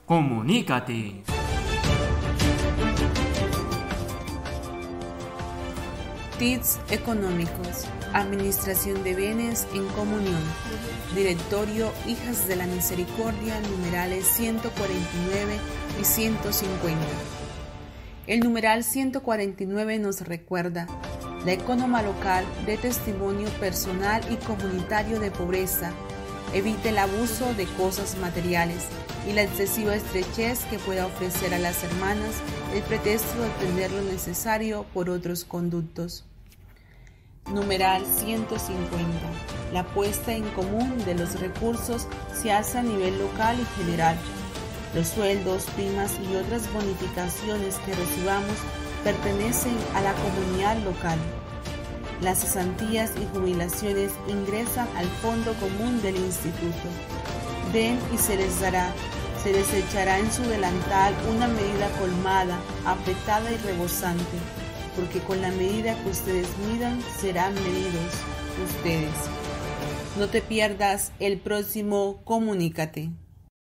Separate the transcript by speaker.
Speaker 1: Comunícate.
Speaker 2: TICS económicos, Administración de Bienes en Comunión, Directorio Hijas de la Misericordia, numerales 149 y 150. El numeral 149 nos recuerda: la economa local dé testimonio personal y comunitario de pobreza, evite el abuso de cosas materiales y la excesiva estrechez que pueda ofrecer a las hermanas el pretexto de obtener lo necesario por otros conductos. Numeral 150. La puesta en común de los recursos se hace a nivel local y general. Los sueldos, primas y otras bonificaciones que recibamos pertenecen a la comunidad local. Las cesantías y jubilaciones ingresan al fondo común del instituto. Den y se les dará. Se les echará en su delantal una medida colmada, apretada y rebosante, porque con la medida que ustedes midan serán medidos ustedes. No te pierdas el próximo Comunícate.